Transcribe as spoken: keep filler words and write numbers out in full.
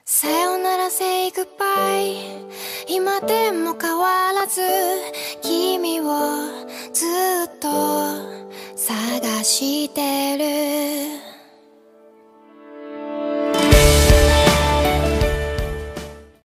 さよなら say goodbye 今でも変わらず君をずっと探して